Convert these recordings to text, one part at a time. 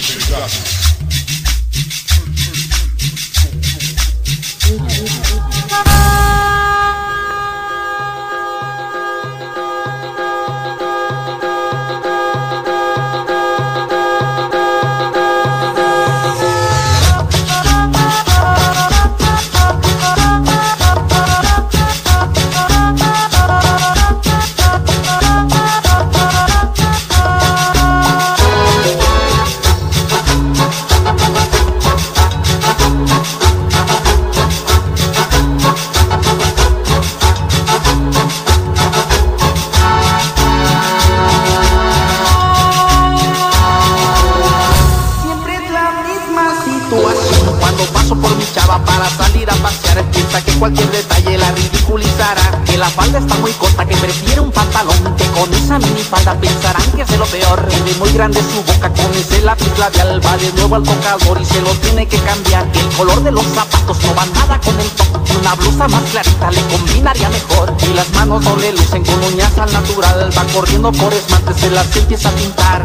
Cualquier detalle la ridiculizará. Que la falda está muy corta, que prefiere un pantalón. Que con esa minifalda pensarán que es de lo peor. Que ve muy grande su boca con ese lápiz labial. Va de nuevo al tocador y se lo tiene que cambiar. Que el color de los zapatos no va nada con el top. Una blusa más clarita le combinaría mejor. Y las manos no le lucen con uñas al natural. Va corriendo por esmalte, se las empieza a pintar.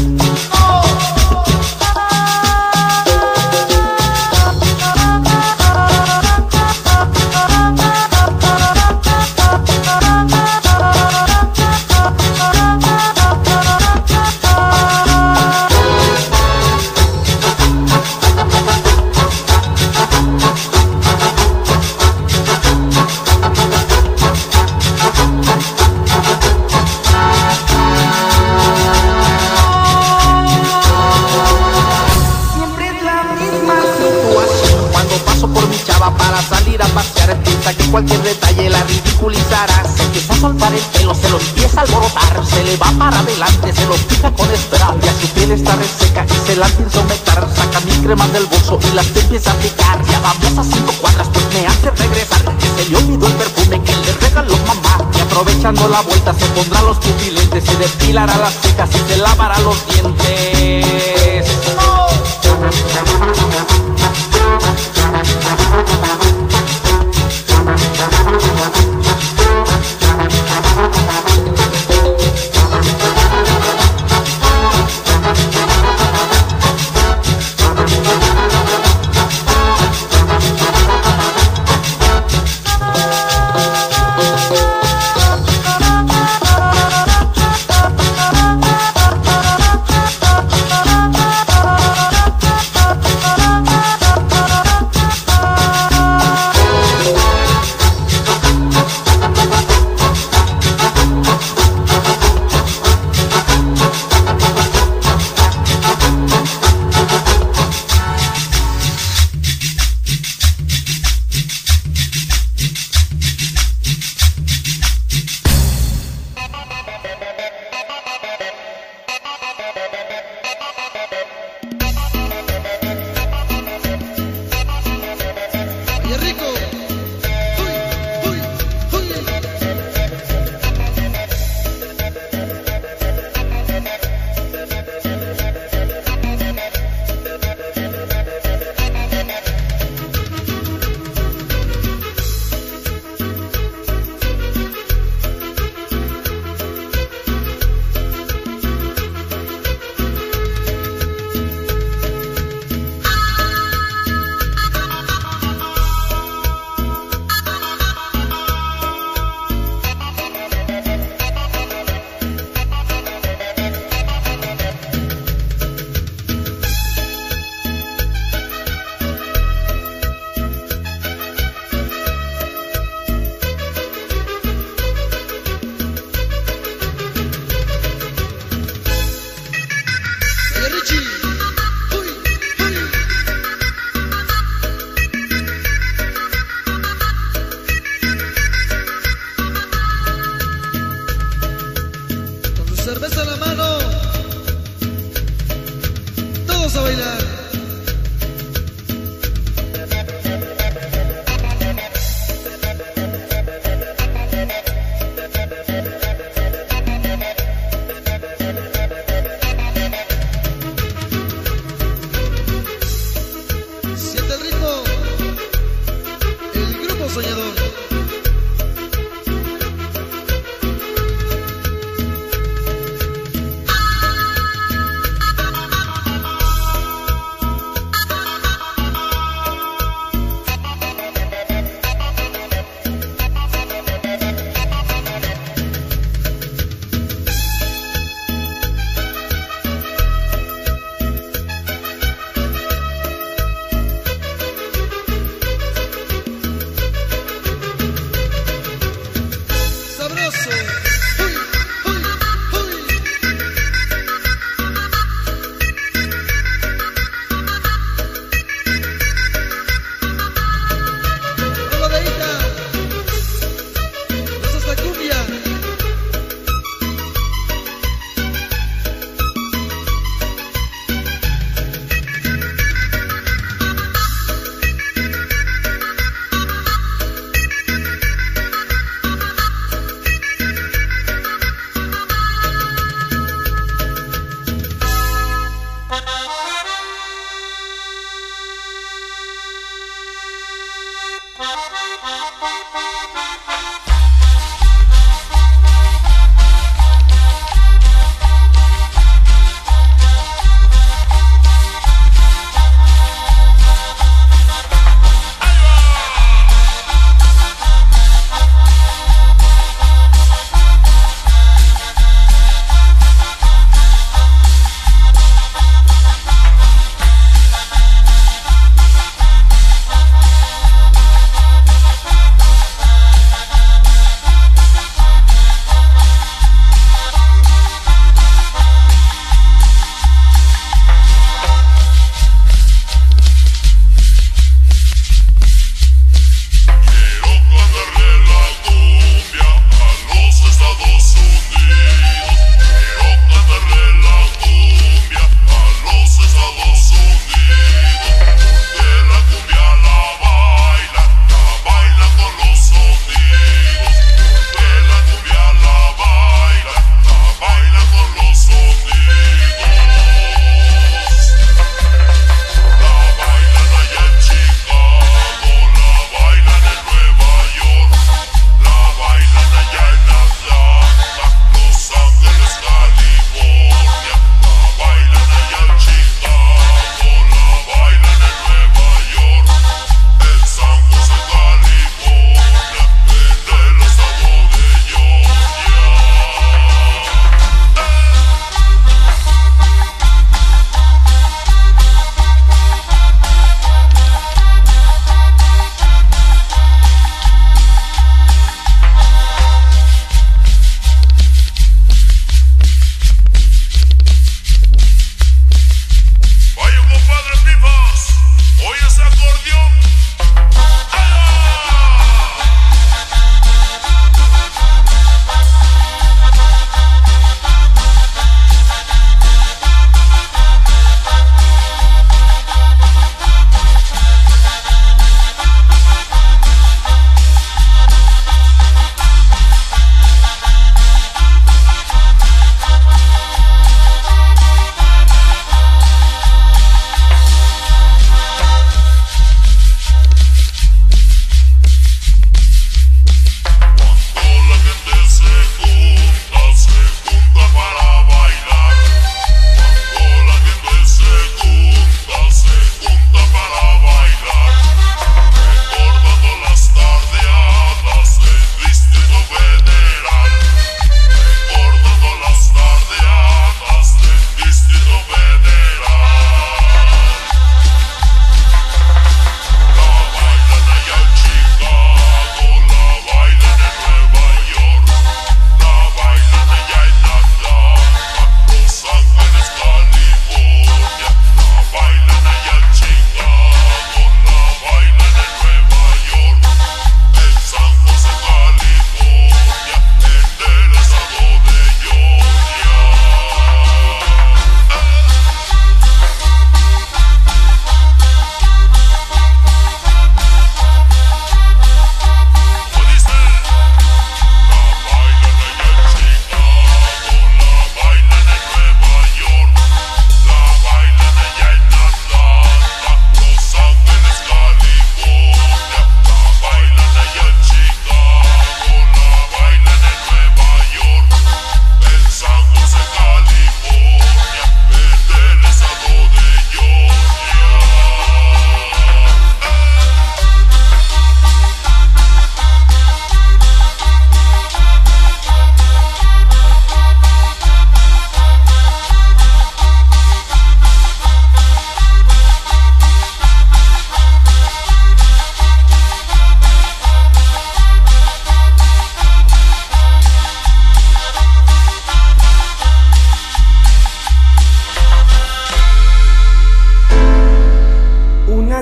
Que cualquier detalle la ridiculizará. Se empieza a soltar el pelo, se lo empieza a alborotar. Se le va para adelante, se lo fija con espera. Ya su piel está reseca y se la empieza a humectar. Saca mis cremas del bolso y las empieza a aplicar. Ya vamos a 5 cuadras, pues me hace regresar. Que se le olvidó el perfume que le regaló mamá. Y aprovechando la vuelta se pondrá los pupilentes. Se depilará las cejas y se lavará los dientes. cerveza en la mano, todos a bailar. Siente el ritmo, el grupo soñador.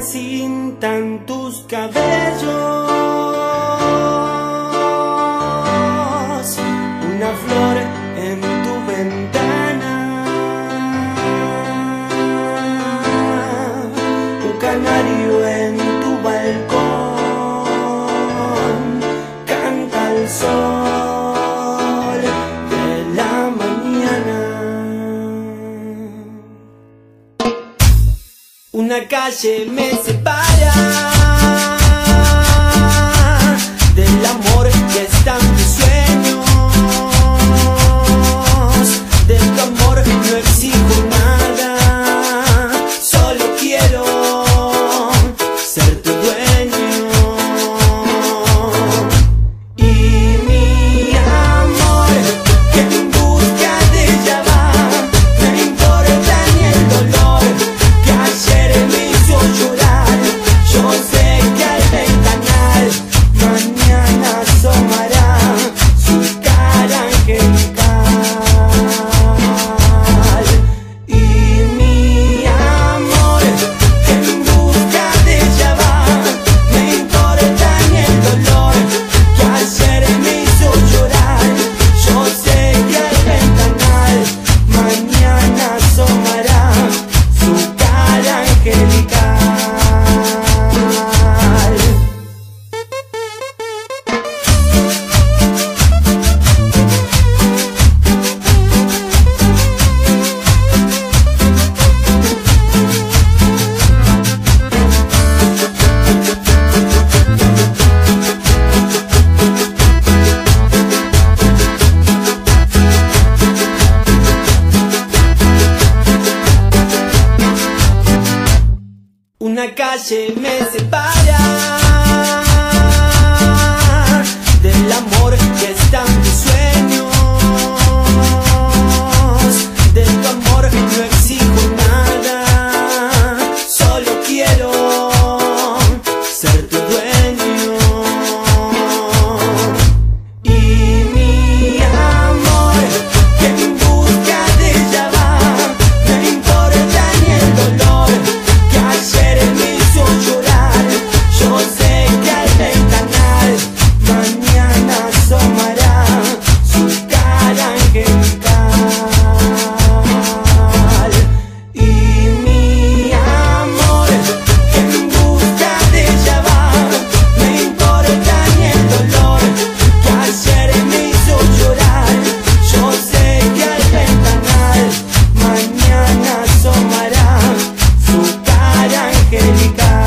cintan tus cabellos, una flor en tu ventana, un canario en tu balcón, canta el sol de la mañana. Una calle me separa del amor que está en mis sueños. De tu amor no exijo nada, solo quiero ser tu dueño. Y mi amor, que en busca de ella va, no importa ni el dolor que ayer me hizo llorar. Yo sé que al ventanal mañana asomará su cara angelical. Y mi amor, que en busca de ella va, no importa ni el dolor que ayer me hizo llorar. Yo sé que al ventanal mañana asomará su cara angelical. Una calle me separa del amor que está en mis sueños. De tu amor no exijo nada, solo quiero ser tu dueño. Y mi amor, que en busca de ella va, no importa ni el dolor que ayer me hizo llorar. Yo sé que al ventanal mañana asomará su cara angelical. Y mi amor, que en busca de ella va, no importa ni el dolor que ayer me hizo llorar. Yo sé que al ventanal mañana asomará su cara angelical.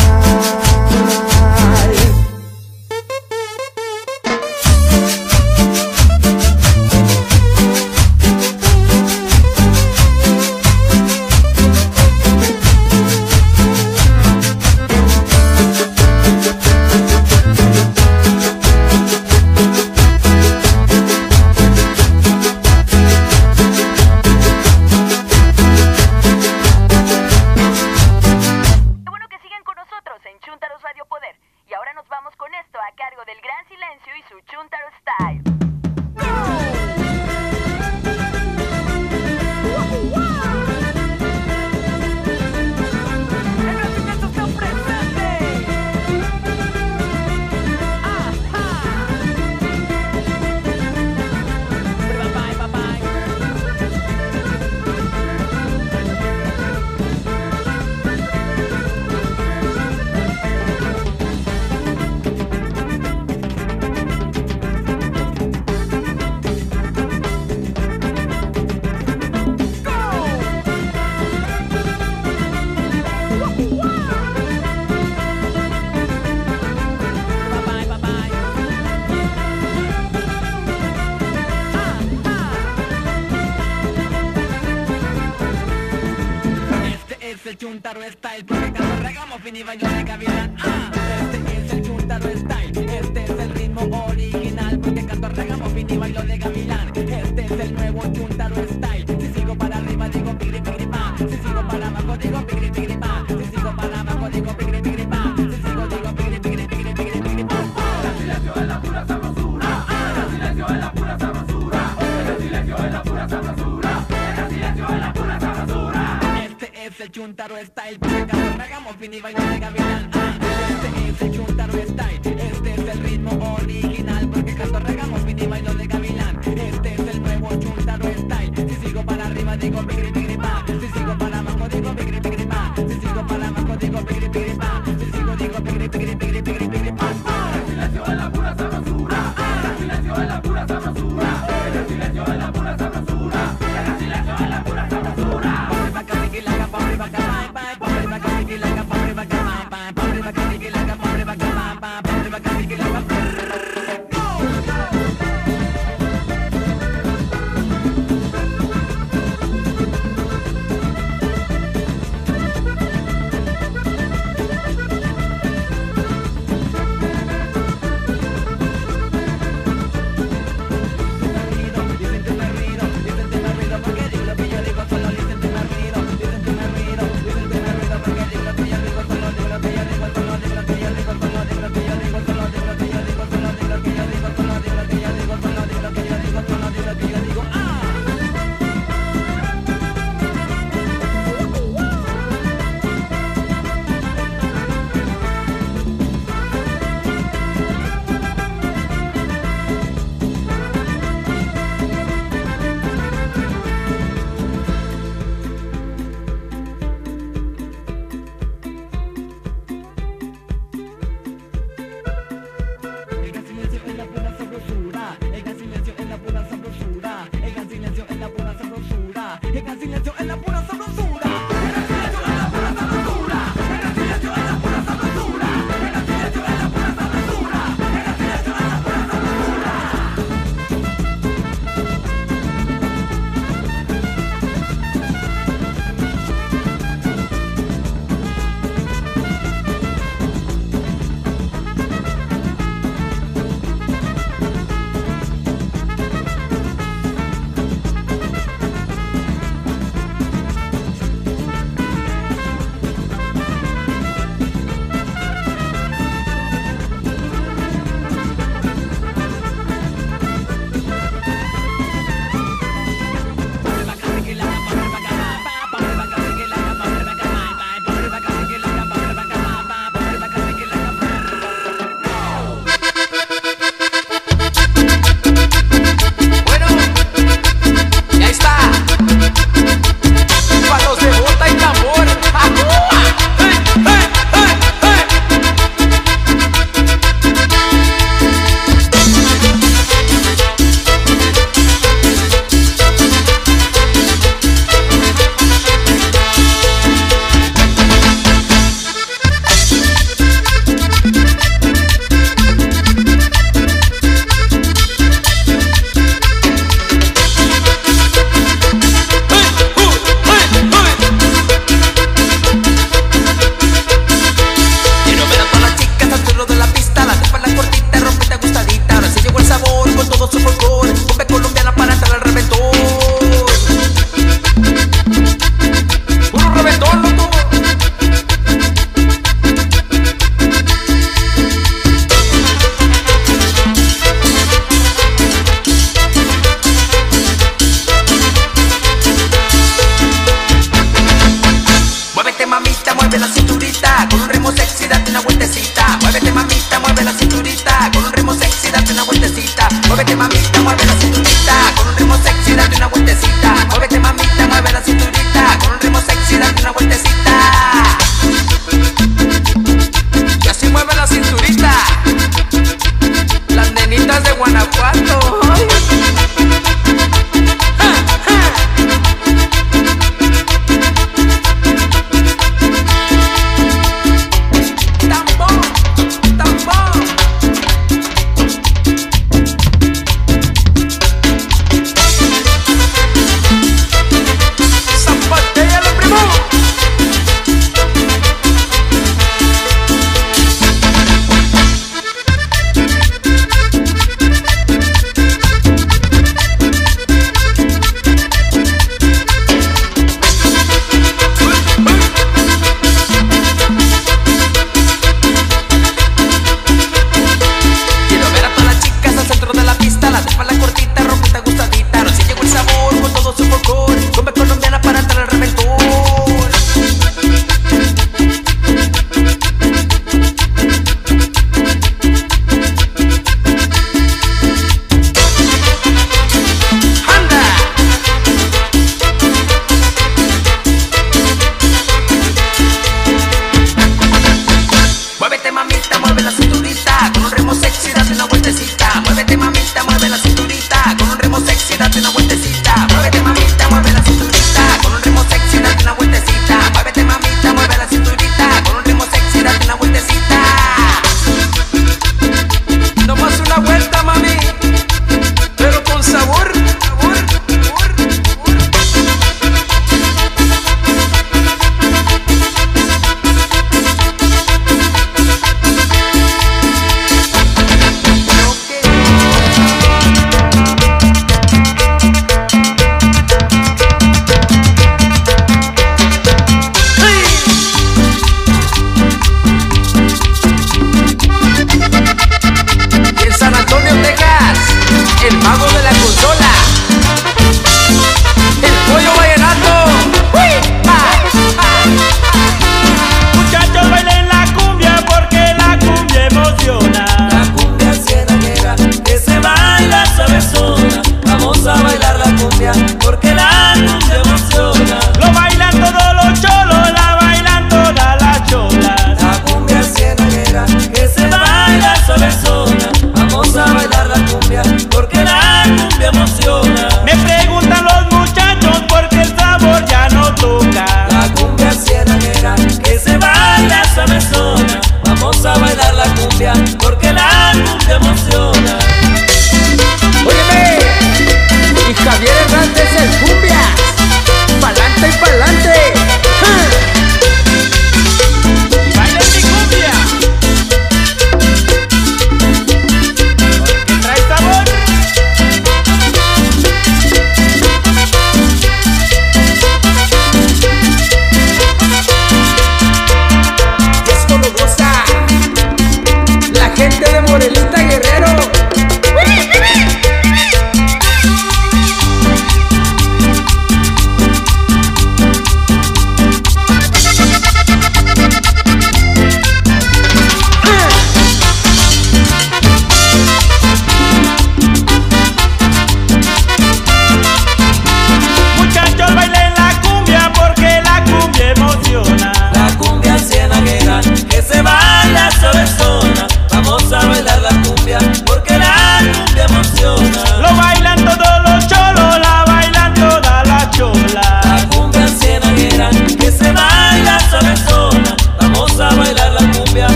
Qué bueno que siguen con nosotros en Chúntaros Radio Poder. Y ahora nos vamos con esto a cargo del Gran Silencio y su Chúntaro Style. El Chuntaro Style, porque cuando regamos fin y bailo de gavilán. Este es el Chuntaro Style, este es el ritmo original, porque canto regamos fin y bailo de gavilán. Este es el nuevo Chuntaro Style. Si sigo para arriba digo pigri pigri pa, si sigo para abajo digo pigri pigri pa, si sigo para abajo digo pigri pigri pa, si sigo digo pigri pigri pigri pigri pigri pa. El silencio es la pura sabrosura, el silencio es la pura sabrosura, el silencio es la pura sabrosura, el silencio es la pura sabrosura. Este es el el Chuntaro Style, porque cuando regamos fin y bailo de gavilán. Este es el Chuntaro Style, este es el ritmo original, porque cuando regamos fin y bailo de gavilán. Este es el nuevo Chuntaro Style. Si sigo para arriba digo bigri bigri pa, si sigo para abajo digo bigri bigri pa, si sigo para abajo digo bigri bigri pa, si sigo digo bigri bigri bigri bigri bigri pa. El silencio es la pura sabrosura, el silencio es la pura sabrosura, el silencio es la pura sabrosura, el silencio es la pura sabrosura.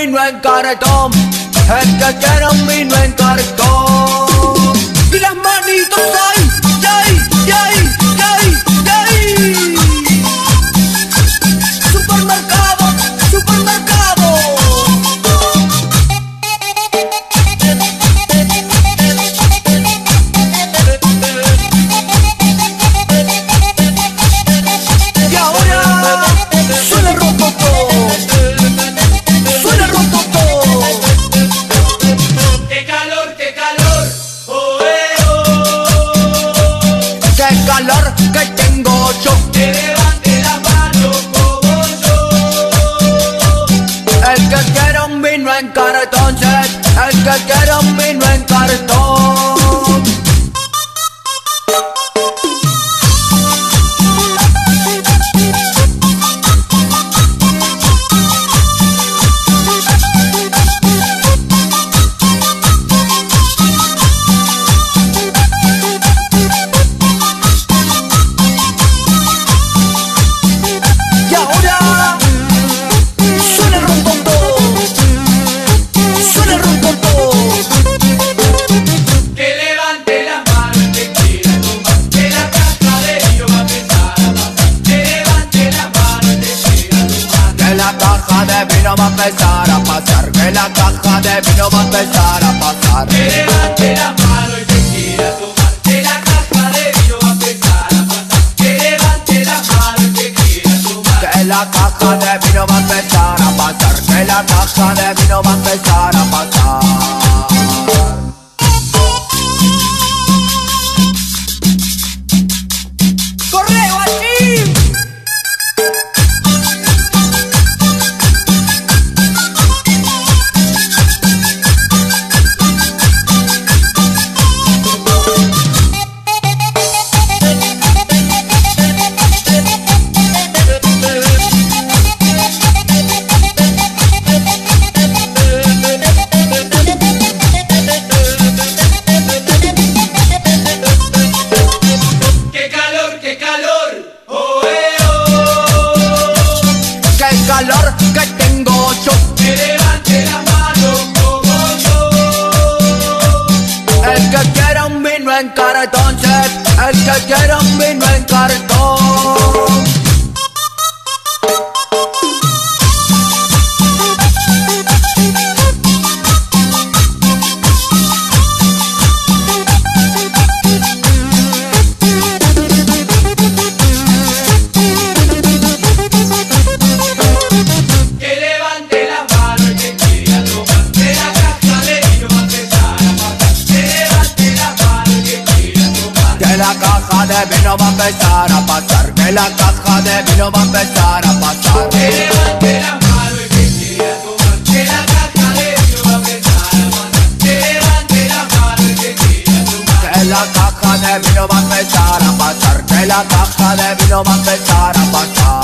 vino en cartón, el que quiera un vino en cartón. Y las manitos ahí, yay, yay, yay, yay. Supermercado, supermercado. Y ahora suena el rototo, suena el rototo. Qué calor, oh, oh. Qué calor que tengo yo. Que levante la mano como yo. El que quiera un vino en cartón, el que quiera un vino en cartón. Y ahora suena el rototo, suena el rototo. Que levante la mano el que quiera tomar, que la caja de vino va a empezar a pasar. Que levante la mano el que quiera tomar. Que la caja de vino va a empezar a pasar, que la caja de vino va a empezar a pasar. Que levante la mano el que quiera tomar, que la caja de vino va a empezar a pasar. Que levante la mano el que quiera tomar. Que la caja de vino va a empezar a pasar, que la caja de vino va a empezar a pasar. ¡Correo allí! Qué calor, oh, oh. Qué calor que tengo yo. Que levante la mano como yo. El que quiera un vino en cartón, el que quiera un vino en cartón. Que levante la mano el que quiera tomar, que la caja de vino va a empezar a pasar. Que levante la mano el que quiera tomar. Que la caja de vino va a empezar a pasar, que la caja de vino va a empezar a pasar. Que levante la mano el que quiera tomar, que la caja de vino va a empezar a pasar. Que levante la mano el que quiera tomar. Que la caja de vino va a empezar a pasar, que la caja de vino va a empezar a pasar.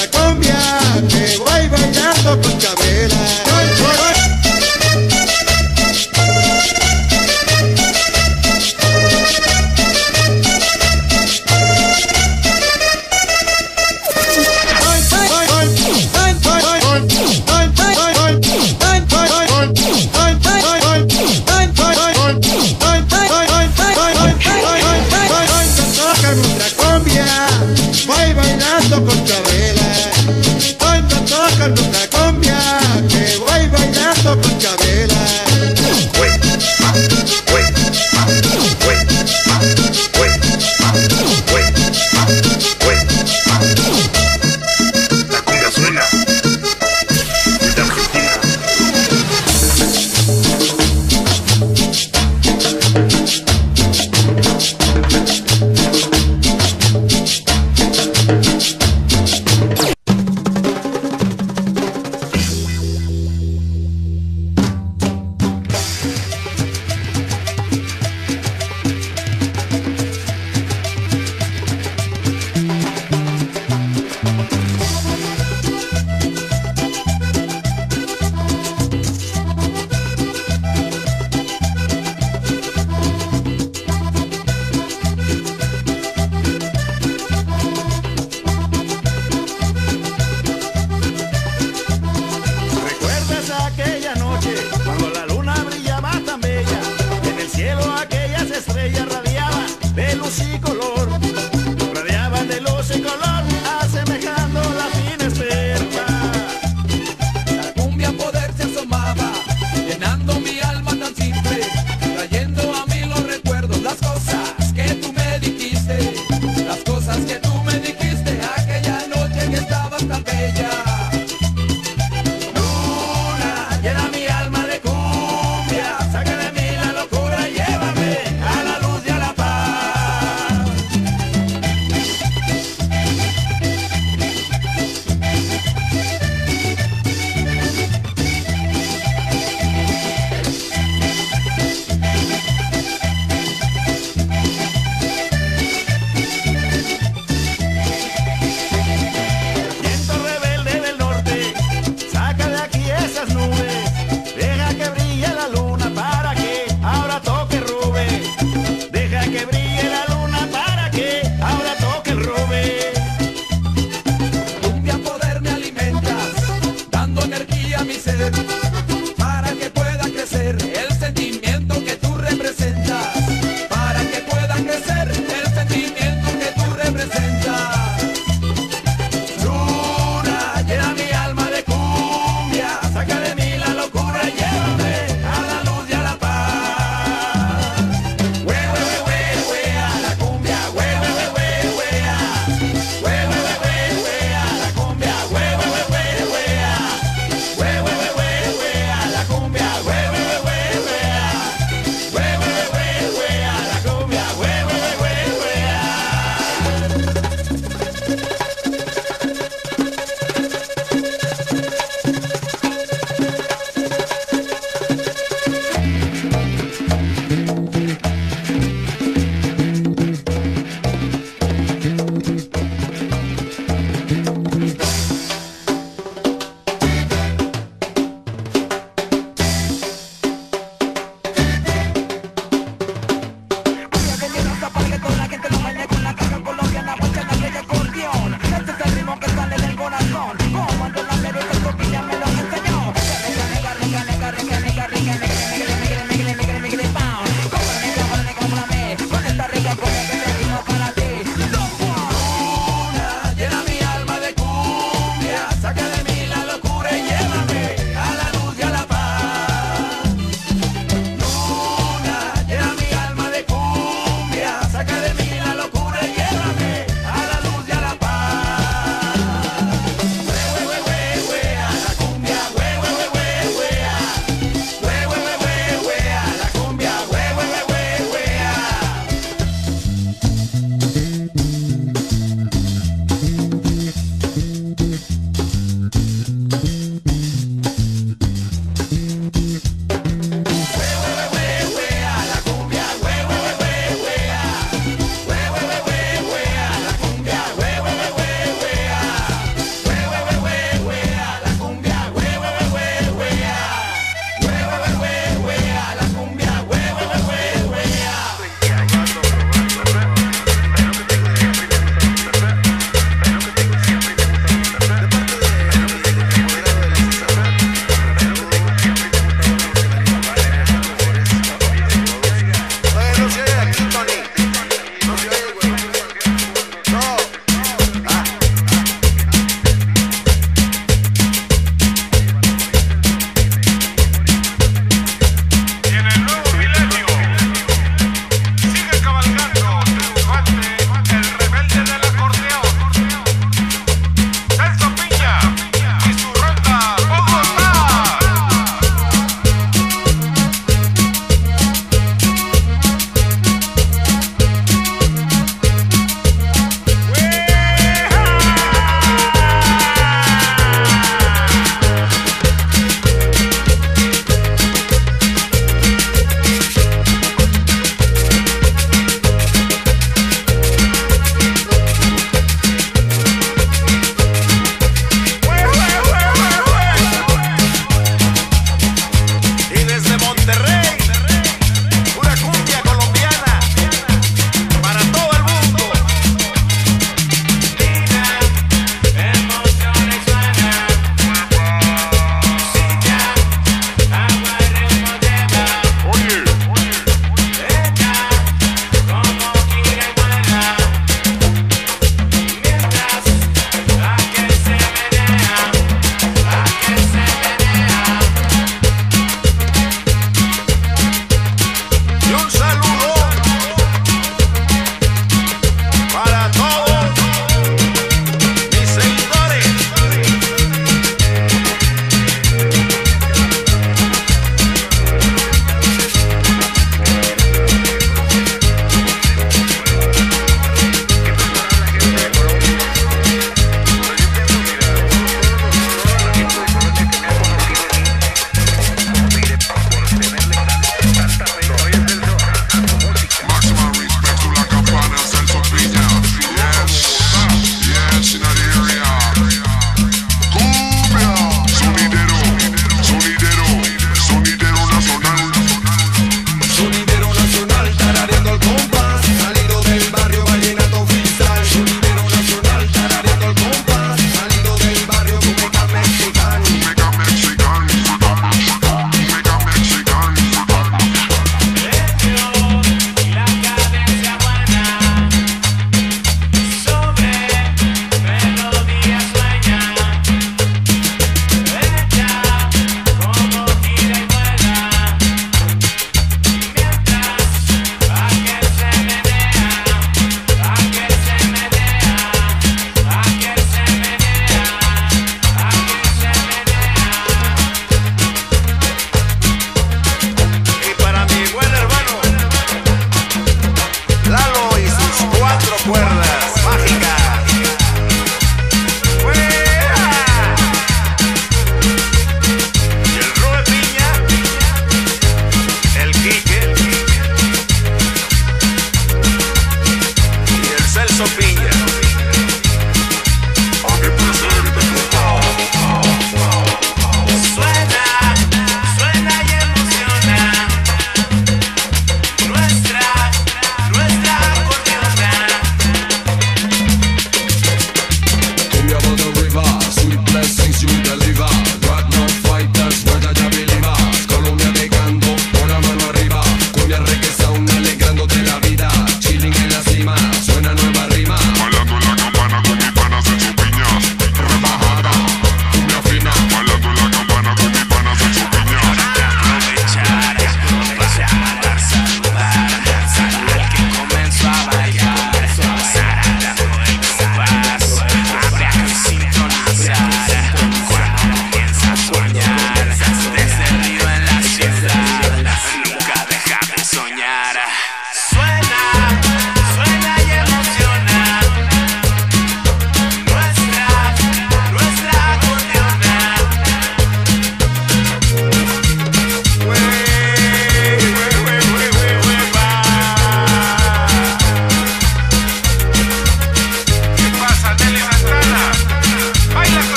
nuestra cumbia, que voy bailando con Chabela. Voy bailando con Chabela, cuando tocan nuestra cumbia, que voy bailando con Chabela. La cumbia suena desde Argentina.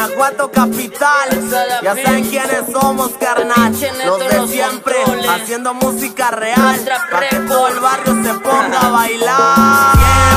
Guanajuato capital. Ya saben quiénes somos, carnal. Los de siempre, haciendo música real, para que todo el barrio se ponga a bailar.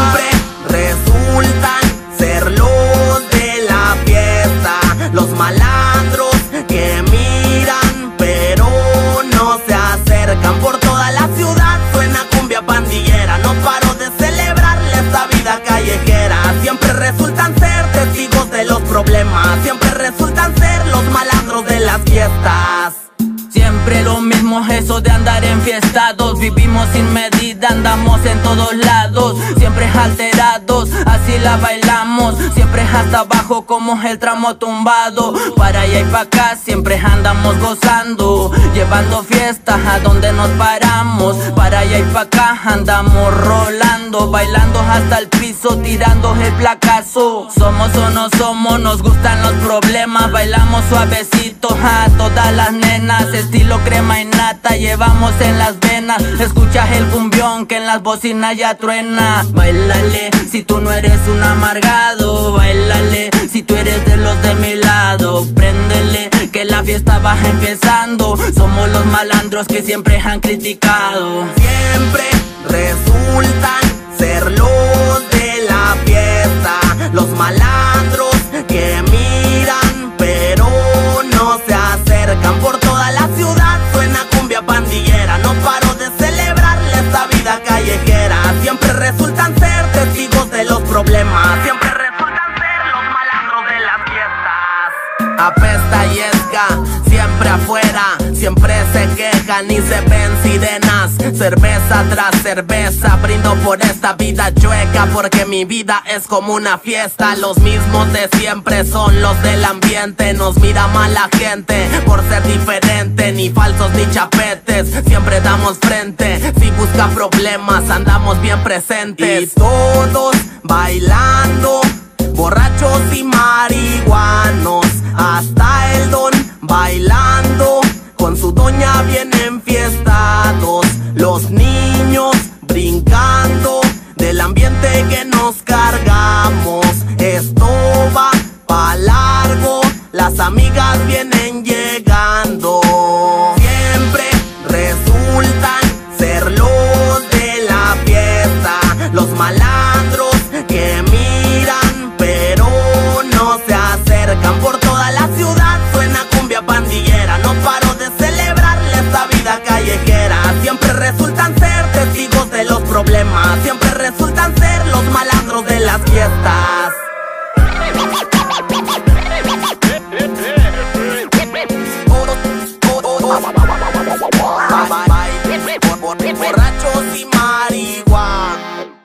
Siempre resultan ser los de la fiesta, los malandros que miran pero no se acercan. Por toda la ciudad suena cumbia pandillera, no paro de celebrarle esta vida callejera. Siempre resultan ser testigos de los problemas, siempre resultan ser los malandros de las fiestas. Siempre lo mismo, eso de andar enfiestados. Vivimos sin medida, andamos en todos lados, siempre alterados, así la bailamos. Siempre hasta abajo como el tramo tumbado. Para allá y pa' acá siempre andamos gozando, llevando fiestas a donde nos paramos. Para allá y pa' acá andamos rolando, bailando hasta el piso, tirando el placazo. Somos o no somos, nos gustan los problemas. Bailamos suavecito a todas las nenas, estilo crema y nata llevamos en las venas. Escuchas el cumbión que en las bocinas ya truena. Bailale si tú no eres un amargado, bailale si tú eres de los de mi lado. Préndele que la fiesta va empezando, somos los malandros que siempre han criticado. Siempre resultan ser los de la fiesta, los malandros que miran pero no se acercan. Por toda la ciudad suena cumbia pandillera, no paro de celebrarle esta vida callejera. Siempre resultan ser testigos de los problemas, siempre resultan ser los malandros de las fiestas. Apesta Yesca, siempre afuera, siempre se quejan y se ven sirenas. Cerveza tras cerveza, brindo por esta vida chueca, porque mi vida es como una fiesta. Los mismos de siempre son los del ambiente, nos mira mal la gente por ser diferente, ni falsos ni chapetes, siempre damos frente. Si busca problemas andamos bien presentes. Y todos bailando, borrachos y marihuanos, hasta el don bailando con su doña bien enfiestados. Los niños brincando del ambiente que nos cargamos. Esto va pa' largo, las amigas vienen llegando. Siempre resultan ser los de la fiesta, los malandros que miran pero no se acercan. Por toda la ciudad suena cumbia pandillera, no paro de celebrarle esta vida callejera. Siempre resultan ser testigos de los problemas, siempre resultan ser los malandros de las fiestas. Borrachos y marihuana.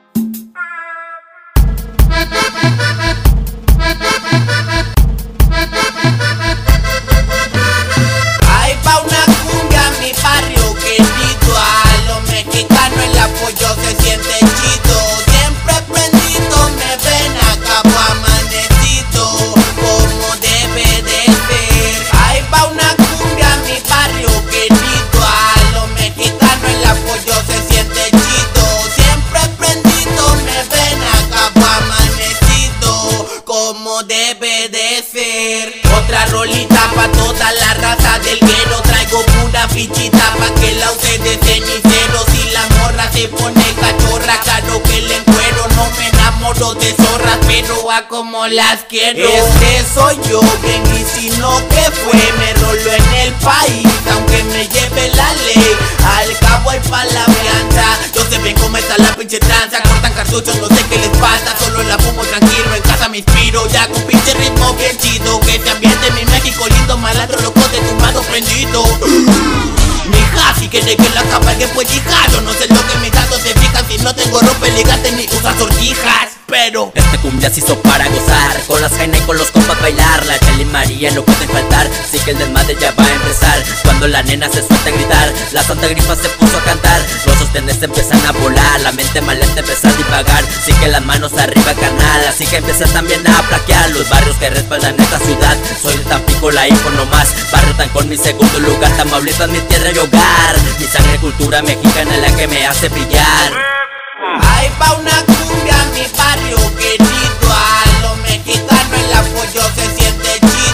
Ahí va una cumbia a mi barrio querido, a lo mexicano el apoyo se siente chido. Siempre prendido me ven, acabo amanecido, como debe de ser. Ahí va una cumbia a mi barrio querido, a lo mexicano el apoyo se siente chido. Siempre prendido me ven, acabo amanecido, como debe de ser. Otra rolita pa' toda la raza del guero, traigo pura fichita pa' que la use de cenicero. Si la morra se pone cachorra, claro que le encuero. No me enamoro de zorras, pero a como las quiero. Este soy yo, bien y si no que fue, me rolo en el país, aunque me lleve la ley. Al cabo hay pa' la fianza, yo sé bien cómo está la pinche tranza. Cortan cartuchos, no sé qué les pasa, solo la fumo tranquilo, en casa me inspiro. Ya con pinche ritmo bien chido, que se ambiente mi México lindo, malandro loco de tumbado prendido. Mija, si quiere que la cabalgue pues hija, yo no sé lo que mis datos se fijan, si no tengo ropa ligante ni usas sortijas. Pero este cumbia se hizo para gozar, con las jaina y con los compas bailar. La Chela y María no pueden faltar, sí que el desmadre ya va a empezar. Cuando la nena se suelta a gritar, la Santa Grifa se puso a cantar. Los sostenes empiezan a volar, la mente malenta empieza a divagar. Sí que las manos arriba carnal, así que empieza también a plaquear los barrios que respaldan esta ciudad. Soy de Tampico, la info nomás, barrio Tancón mi segundo lugar, Tamaulipas mi tierra y hogar. Mi sangre cultura mexicana es la que me hace brillar. ahí va una cumbia a mi barrio querido, a lo mexicano el apoyo se siente chido.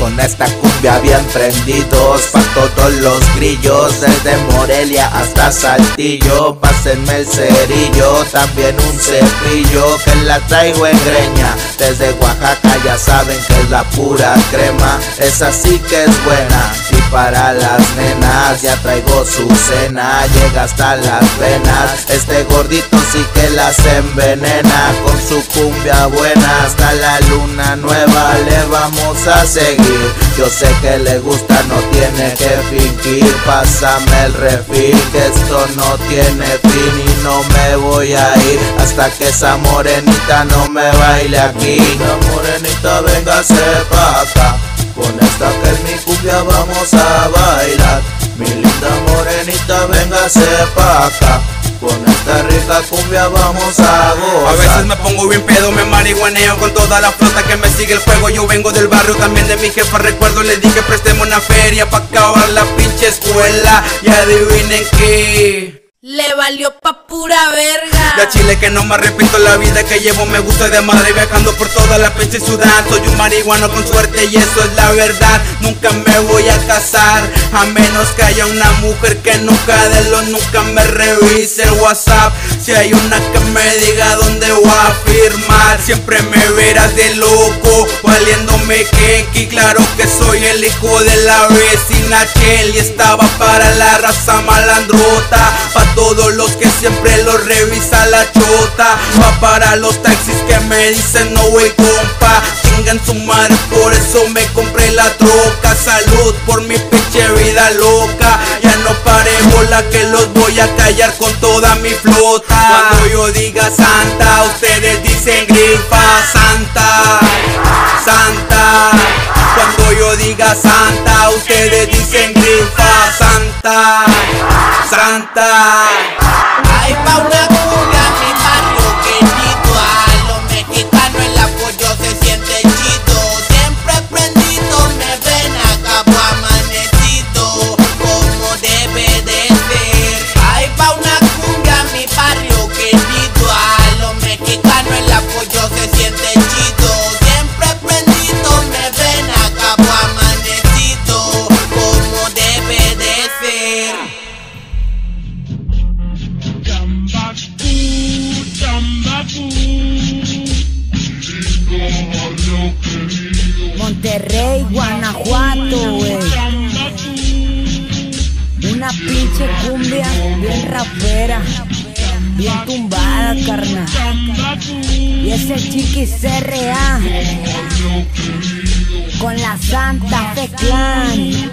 con esta cumbia bien prendidos. Pa' todos los grillos, desde Morelia hasta Saltillo. Pásenme el cerillo, también un cepillo, que la traigo en greña. Desde Oaxaca ya saben que es la pura crema, esa sí que es buena. Y para las nenas ya traigo su cena, llega hasta las venas. Este gordito sí que las envenena, con su cumbia buena hasta la luna nueva le vamos a seguir. Yo sé que le gusta, no tiene que fingir. Pásame el refil, que esto no tiene fin. Y no me voy a ir hasta que esa morenita no me baile aquí. La morenita, véngase pa' acá, con esta que es mi cumbia vamos a bailar. Mi linda morenita, véngase pa' acá, con esta rica cumbia vamos a gozar. A veces me pongo bien pedo, me marihuaneo con toda la flota que me sigue el juego. Yo vengo del barrio, también de mi jefa, recuerdo, le dije prestemos una feria pa' acabar la pinche escuela. Y adivinen qué, le valió pa' pura verga. Ya chile que no me arrepiento, la vida que llevo me gusta de madre, viajando por toda la pinche ciudad. Soy un marihuano con suerte y eso es la verdad. Nunca me voy a casar, a menos que haya una mujer que nunca nunca me revise el WhatsApp. Si hay una que me diga dónde voy a firmar, siempre me verás de loco, valiéndome kenki. Claro que soy el hijo de la vecina Chel y estaba para la raza malandrota, pa' todos los que siempre lo revisa la chota, va para los taxis que me dicen no güey compa, chingan su madre, por eso me compré la troca. Salud por mi pinche vida loca, ya no pare bola que los voy a callar con toda mi flota. Cuando yo diga Santa, ustedes dicen grifa Santa, Santa. Cuando yo diga Santa, ustedes dicen grifa Santa, Santa. Hay pa' una cumbia en mi barrio querido, a los mexicanos el apoyo se siente chido. Siempre prendido, me ven acabo amanecido, como debe de ser. Hay pa' una cumbia en mi barrio querido, a los mexicanos el apoyo se siente chido. Siempre prendido, me ven acabo amanecido, como debe de ser. Monterrey, Guanajuato, güey. Una pinche cumbia bien rapera, bien tumbada, carnal. Y ese Chiquis CRA con la Santa Fe Clan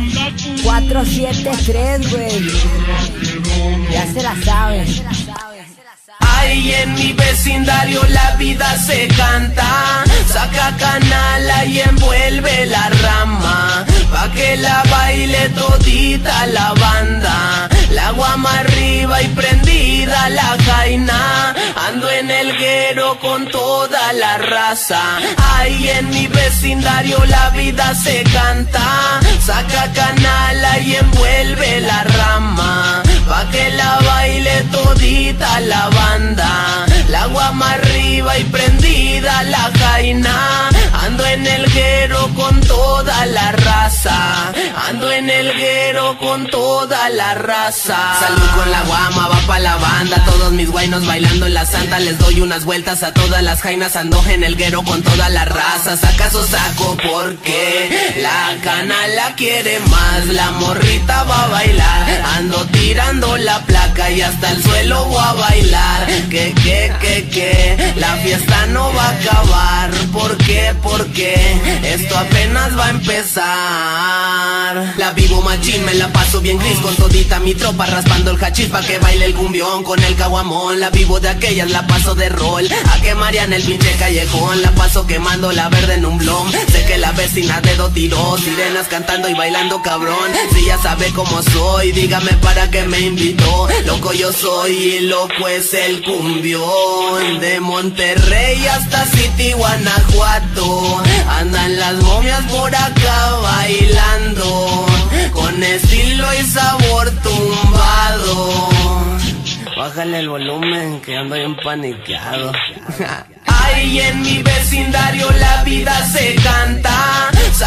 473, güey. Ya se la sabes. Ahí en mi vecindario la vida se canta, saca canala y envuelve la rama, pa' que la baile todita la banda. La guama arriba y prendida la jaina, ando en el guero con toda la raza. Ahí en mi vecindario la vida se canta, saca canala y envuelve la rama, pa' que la baile todita la banda. La guama arriba y prendida la jaina, ando en el guero con toda la raza, ando en el guero con toda la raza. Salud con la guama, va pa' la banda, todos mis guainos bailando en la Santa. Les doy unas vueltas a todas las jainas, ando en el guero con toda la raza. ¿Acaso saco porque la canala quiere más? La morrita va a bailar, ando tirando la placa y hasta el suelo voy a bailar. Que la fiesta no va a acabar. ¿Por qué? Porque esto apenas va a empezar. La vivo machín, me la paso bien gris con todita mi tropa, raspando el hachís pa' que baile el cumbión con el caguamón. La vivo de aquellas, la paso de rol, a que Mariana el pinche callejón. La paso quemando la verde en un blon. Sé que la vecina dedo tiró, sirenas cantando y bailando cabrón. Si ya sabe cómo soy, dígame para qué me invitó. Loco yo soy y loco es el cumbión. De Monterrey hasta City, Guanajuato, andan las momias por acá bailando, con estilo y sabor tumbado. Bájale el volumen que ando bien paniqueado. Ahí en mi vecindario la vida se canta,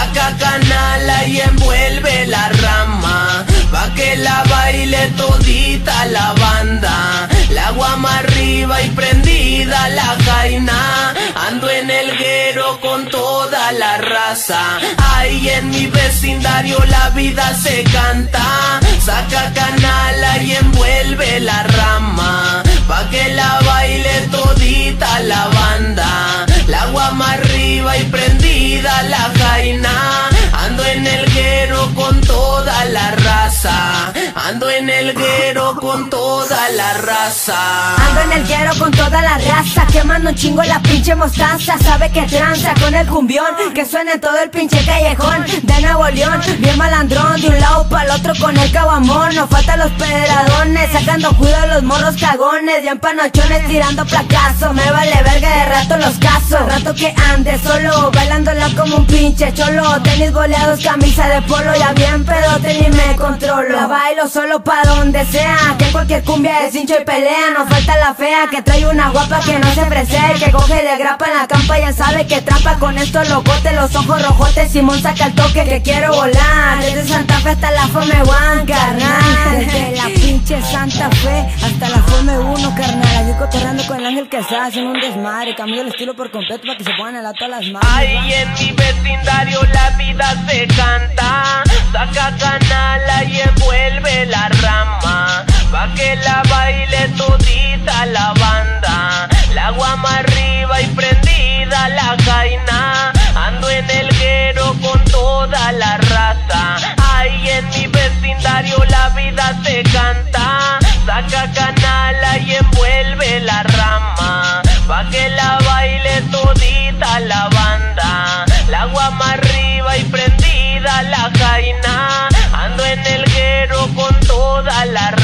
saca canala y envuelve la rama, pa' que la baile todita la banda. La guama arriba y prendida la jaina, ando en el guero con toda la raza. Ahí en mi vecindario la vida se canta, saca canala y envuelve la rama, pa' que la baile todita la banda. La guama arriba y prendida la jaina, ando en el guero con toda la raza, ando en el guero con toda la raza. Ando en el guero con toda la raza, quemando un chingo la pinche mostaza. Sabe que tranza con el cumbión, que suena en todo el pinche callejón de Nuevo León. Bien malandrón, de un lado pa'l otro con el caguamón. No faltan los pedradones, sacando cuidado a los morros cagones. Ya en panochones tirando placazo, me vale verga de rato los casos. Rato que ande solo, bailándola como un pinche cholo. Tenis boleados, camisa de polo, ya bien pedote ni me controlo. La bailo solo pa' donde sea, que cualquier cumbia es hincho y pelea. No falta la fea, que trae una guapa que no se fresea, que coge de grapa en la campa, ya sabe que trampa con estos locotes. Los ojos rojotes, Simón saca el toque, que quiero volar desde Santa Fe hasta la Fome One, carnal. Desde la pinche Santa Fe hasta la Fome 1, carnal. Aquí cotorreando con el Ángel que está haciendo un desmadre. Cambio el estilo por completo para que se pongan el ato a las manos. Ahí en mi vecindario la vida se canta, saca canala y envuelve la rama, pa' que la baile todita la banda. La guama arriba y prendida la jaina, ando en el guero con toda la raza. Ahí en mi vecindario la vida se canta, saca canala y envuelve la rama, pa' que la baile todita la banda. La guama arriba y prendida la jaina, ando en el guero con toda la raza.